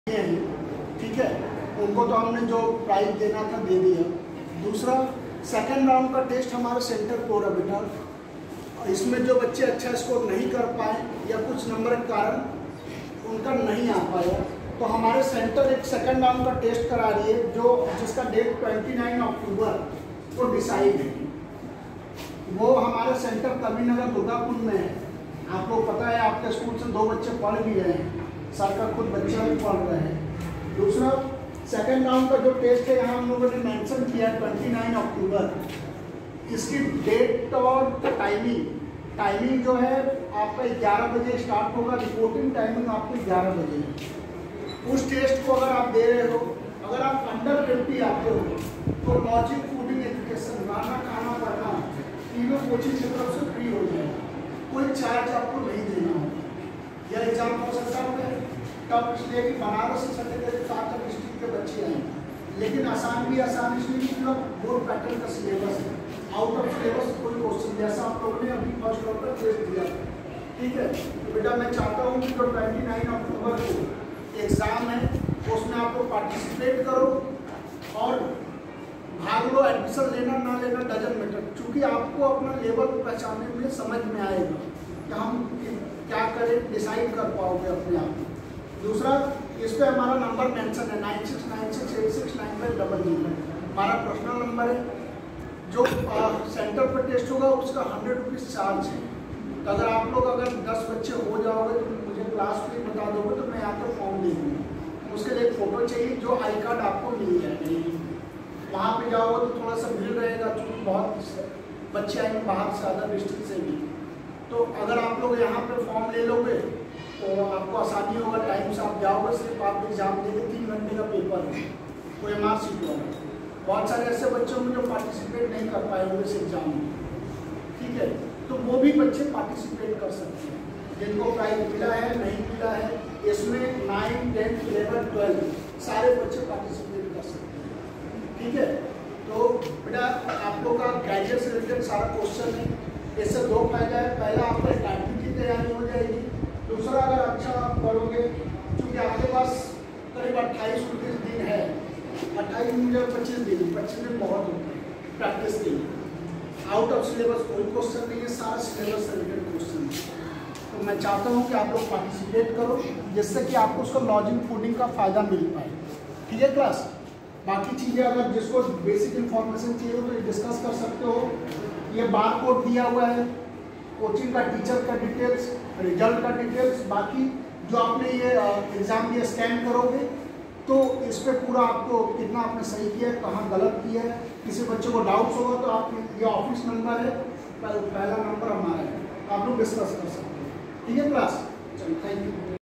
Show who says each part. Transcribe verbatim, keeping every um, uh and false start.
Speaker 1: हैं, ठीक है, उनको तो हमने जो प्राइज देना था दे दिया। दूसरा सेकंड राउंड का टेस्ट हमारा सेंटर कोर है बेटा, इसमें जो बच्चे अच्छा स्कोर नहीं कर पाए या कुछ नंबर के कारण उनका नहीं आ पाया, तो हमारे सेंटर एक सेकंड राउंड का टेस्ट करा रही है जो जिसका डेट उनतीस अक्टूबर को डिसाइड है। वो हमारे सेंटर कबीरनगर दुर्गापुर में है। आपको पता है आपके स्कूल से दो बच्चे पढ़ भी रहे हैं, सर का खुद बच्चा भी पढ़ रहे हैं। दूसरा सेकंड राउंड का जो टेस्ट है यहाँ हम लोगों ने मेंशन किया है उनतीस अक्टूबर। इसकी डेट और टाइमिंग टाइमिंग जो है आपका ग्यारह बजे स्टार्ट होगा, रिपोर्टिंग टाइमिंग आपकी ग्यारह बजे है। उस टेस्ट को अगर आप दे रहे हो, अगर आप अंडर फिफ्टी आते हो तो लॉजिक फूडिंग एजुकेशन खाना खाना पड़ना तीनों कोचिंग की तरफ से फ्री हो जाएगा, कोई चार्ज आपको नहीं देना होगा। यह एग्जाम हो सकता है तब इसलिए कि बनारस से सर्टिफिकेट सात डिस्ट्रिक्ट के बच्चे आए, लेकिन आसान भी आसान इसलिए कि बोर्ड पैटर्न का सिलेबस है, आउट ऑफ सिलेबस कोई क्वेश्चन जैसा आप लोगों ने अभी फर्स्ट राउंड का टेस्ट दिया, ठीक है। तो बेटा मैं चाहता हूँ कि जो उनतीस अक्टूबर को एग्ज़ाम है उसमें आप लोग पार्टिसिपेट करो और भाग लो। एडमिशन लेना ना लेना डजन मैटर, क्योंकि आपको अपना लेवल पहचानने में समझ में आएगा कि हम क्या करें, डिसाइड कर पाओगे अपने आप। दूसरा इस पर हमारा नंबर मेंशन है nine six nine six eight six nine five double zero, हमारा पर्सनल नंबर है। जो आ, सेंटर पर टेस्ट होगा उसका हंड्रेड रुपीज़ चार्ज है। तो अगर आप लोग अगर दस बच्चे हो जाओगे तो मुझे क्लास पे बता दोगे तो मैं आपको फॉर्म दे दूँगा। उसके लिए एक फ़ोटो चाहिए, जो आई कार्ड आपको मिल जाएगा। वहाँ पे जाओगे तो थोड़ा सा भीड़ रहेगा क्योंकि बहुत बच्चे आएंगे बाहर से, अदर डिस्ट्रिक्ट से भी। तो अगर आप लोग यहाँ पे फॉर्म ले लोगे तो आपको आसानी होगा, टाइम से आप जाओगे। सिर्फ आप एग्जाम देके तीन घंटे का पेपर है, कोई एम आर सीट वाला। बहुत सारे ऐसे बच्चे होंगे जो पार्टिसिपेट नहीं कर पाए होंगे इस एग्जाम में, ठीक है, तो वो भी बच्चे पार्टिसिपेट कर सकते हैं जिनको प्राइज मिला है नहीं मिला है। इसमें नाइन टेंथ इलेवन ट्वेल्थ सारे बच्चे पार्टिसिपेट कर सकते हैं, ठीक है। तो बेटा आप लोग का ग्रेजुएट से रिलेटेड सारा क्वेश्चन है। इससे दो फायदा है, पहला आपका स्टार्टिंग की तैयारी हो जाएगी, दूसरा अगर अच्छा आप पढ़ोगे क्योंकि आपके पास करीब अट्ठाईस उनतीस दिन है, अट्ठाईस मुझे पच्चीस दिन पच्चीस दिन बहुत होते हैं प्रैक्टिस के लिए। आउट ऑफ सिलेबस कोई क्वेश्चन नहीं है, सारा सिलेबस से रिलेटेड क्वेश्चन है। तो मैं चाहता हूँ कि आप लोग पार्टिसिपेट करो जिससे कि आपको उसका लॉजिंग फूडिंग का फ़ायदा मिल पाए, ठीक है क्लास। बाकी चीज़ें अगर जिसको बेसिक इन्फॉर्मेशन चाहिए हो तो डिस्कस कर सकते हो। ये बार कोड दिया हुआ है, कोचिंग का टीचर का डिटेल्स, रिजल्ट का डिटेल्स। बाकी जो आपने ये एग्ज़ाम दिया स्कैन करोगे तो इस पर पूरा आपको कितना आपने सही किया है, कहाँ गलत किया है। किसी बच्चे को डाउट्स होगा तो आप ये ऑफिस नंबर है, पहला नंबर हमारा है, आप लोग डिस्कस कर सकते हैं, ठीक है क्लास। चलो थैंक यू।